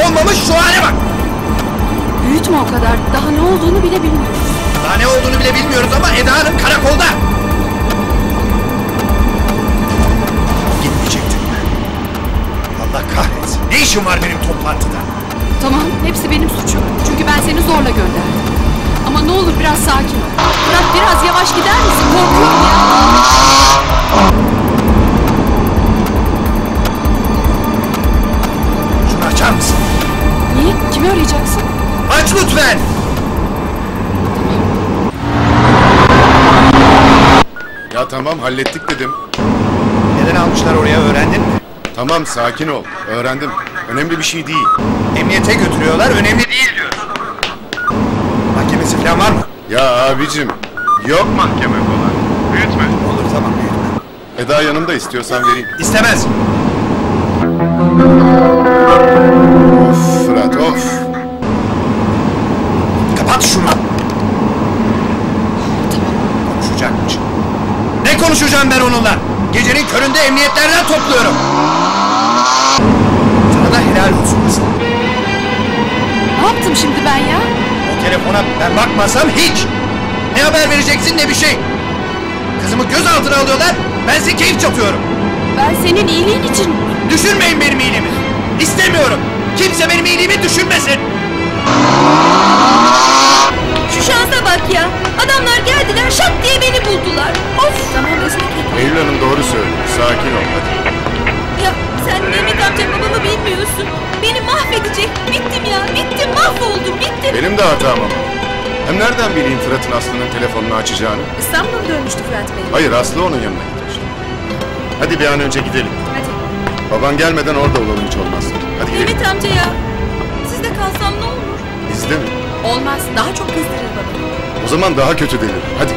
olmamış şu hale bak. Büyütme o kadar. Daha ne olduğunu bile bilmiyoruz. Daha ne olduğunu bile bilmiyoruz ama Eda Hanım karakolda. Gitmeyecektim ben. Allah kahretsin. Ne işin var benim toplantıda? Tamam, hepsi benim suçum. Çünkü ben seni zorla gönderdim. Ama ne olur biraz sakin ol. Fırat, biraz yavaş gider misin? Korkuyorum ya. Şunu açar mısın? Niye? Kimi arayacaksın? Aç lütfen. Ya tamam, hallettik dedim. Neden almışlar oraya, öğrendin mi? Tamam, sakin ol. Öğrendim. Önemli bir şey değil. Emniyete götürüyorlar, önemli değil diyor. Mahkemesi falan var mı? Ya abicim, yok mahkeme falan. Büyütme. Olur, tamam, büyütme. Eda yanımda, istiyorsan vereyim. İstemez. Of Fırat, of. Kapat şunu. Konuşacakmış. Ne konuşacağım ben onunla? Gecenin köründe emniyetlerden topluyorum. Sana da helal olsun kızım. Ne yaptım şimdi ben ya? O telefona ben bakmasam hiç. Ne haber vereceksin ne bir şey. Kızımı gözaltına alıyorlar. Ben size keyif çatıyorum. Ben senin iyiliğin için... Düşünmeyin benim iyiliğimi. İstemiyorum. Kimse benim iyiliğimi düşünmesin. Şu şansa bak ya. Adamlar geldiler, şak diye beni buldular. Of! Tamam Özlem. Eylül Hanım doğru söylüyor. Sakin ol, hadi. Ya sen Mehmet amca babamı bilmiyorsun. Beni mahvedecek. Bittim ya, bittim, mahvoldum, bittim. Benim de hatam ama. Hem nereden bileyim Fırat'ın Aslı'nın telefonunu açacağını? İstanbul'a mı dönmüştü Fırat Bey? Hayır, Aslı onun yanına gitmişti. Hadi bir an önce gidelim. Hadi. Baban gelmeden orada olalım hiç olmazsa. Hadi gidelim. Mehmet amca ya. Sizde kalsam ne olur? Bizde mi? Olmaz, daha çok kızdırır bana. O zaman daha kötü denir. Hadi.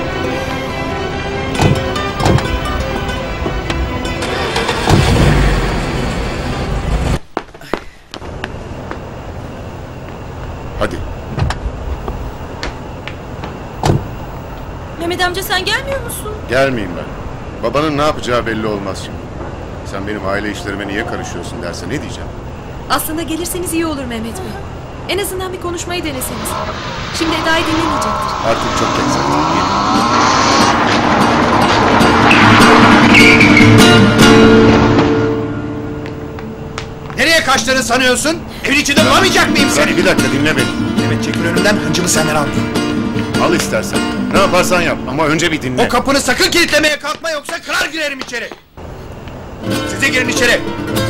Hadi. Mehmet amca sen gelmiyor musun? Gelmeyeyim ben. Babanın ne yapacağı belli olmaz şimdi. Sen benim aile işlerime niye karışıyorsun derse ne diyeceğim? Aslında gelirseniz iyi olur Mehmet Bey. En azından bir konuşmayı deneseniz. Şimdi Eda'yı dinlemeyecektir. Artık çok geç zaten. Nereye kaçtığını sanıyorsun? Evin içinde bulamayacak mıyım seni? Bir dakika dinle beni. Evet, çekil önümden, hıncımı senden almayayım. Al istersen. Ne yaparsan yap ama önce bir dinle. O kapını sakın kilitlemeye kalkma, yoksa kırar girerim içeri. Siz de girin içeri.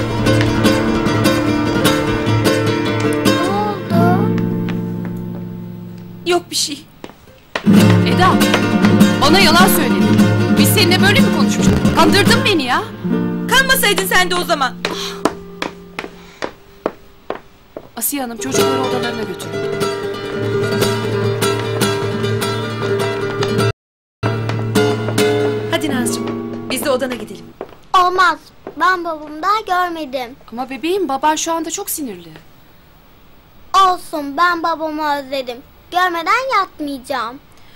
Yok bir şey. Eda, bana yalan söyledin. Biz seninle böyle mi konuşmuştuk? Kandırdın beni ya. Kanmasaydın sen de o zaman. Asiye Hanım, çocukları odalarına götürün. Hadi Nazcığım, biz de odana gidelim. Olmaz. Ben babamı daha görmedim. Ama bebeğim, baban şu anda çok sinirli. Olsun, ben babamı özledim. Görmeden yatmayacağım.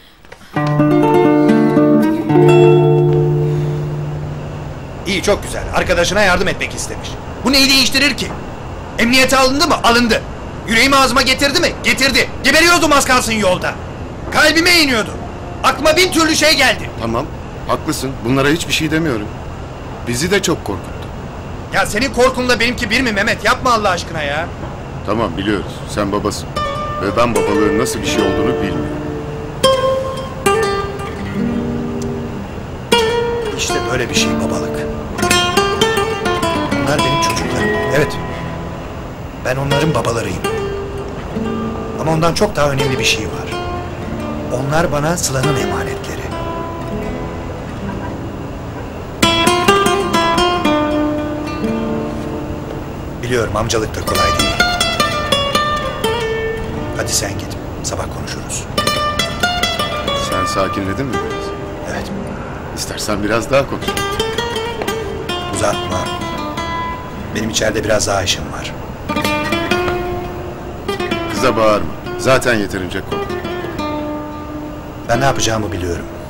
İyi, çok güzel. Arkadaşına yardım etmek istemiş. Bu neyi değiştirir ki? Emniyete alındı mı? Alındı. Yüreğimi ağzıma getirdi mi? Getirdi. Geberiyordum az kalsın yolda. Kalbime iniyordu. Aklıma bin türlü şey geldi. Tamam, haklısın. Bunlara hiçbir şey demiyorum. Bizi de çok korkuttu. Ya senin korkunla benimki bir mi Mehmet? Yapma Allah aşkına ya. Tamam, biliyoruz. Sen babasın. Ve ben babalığın nasıl bir şey olduğunu bilmiyorum. İşte böyle bir şey babalık. Onlar benim çocuklarım. Evet. Ben onların babalarıyım. Ama ondan çok daha önemli bir şey var. Onlar bana Sıla'nın emanetleri. Biliyorum, amcalık da kolay değil. Hadi sen git. Sabah konuşuruz. Sen sakinledin mi biraz? Evet. İstersen biraz daha konuş. Uzatma. Benim içeride biraz daha işim var. Kıza bağırma. Zaten yeterince korktu. Ben ne yapacağımı biliyorum.